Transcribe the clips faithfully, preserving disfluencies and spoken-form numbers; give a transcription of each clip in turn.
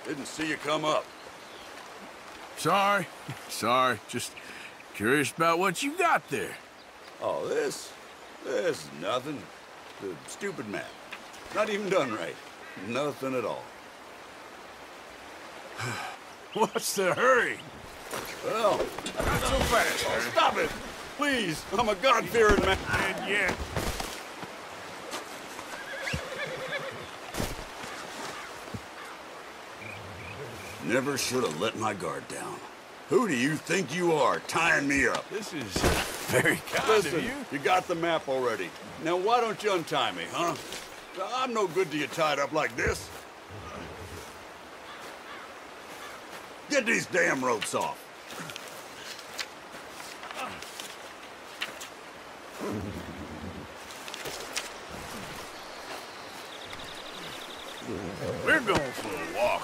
Didn't see you come up. Sorry. Sorry. Just curious about what you got there. Oh, this? This is nothing. The stupid map. Not even done right. Nothing at all. What's the hurry? Well, Not so fast, oh, sir. stop it! Please, I'm a God-fearing man. And yet... Never should have let my guard down. Who do you think you are, tying me up? This is very kind Listen, of you. you got the map already. Now why don't you untie me, huh? I'm no good to you tied up like this. Get these damn ropes off. We're going for a walk.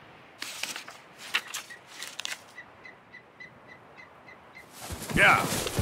Yeah.